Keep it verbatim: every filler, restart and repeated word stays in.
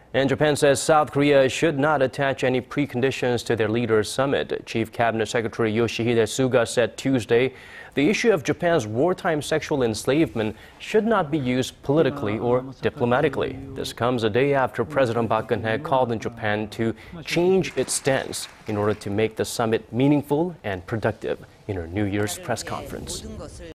And Japan says South Korea should not attach any preconditions to their leaders' summit. Chief Cabinet Secretary Yoshihide Suga said Tuesday the issue of Japan's wartime sexual enslavement should not be used politically or diplomatically. This comes a day after President Park Geun-hye called on Japan to change its stance in order to make the summit meaningful and productive in her New Year's press conference.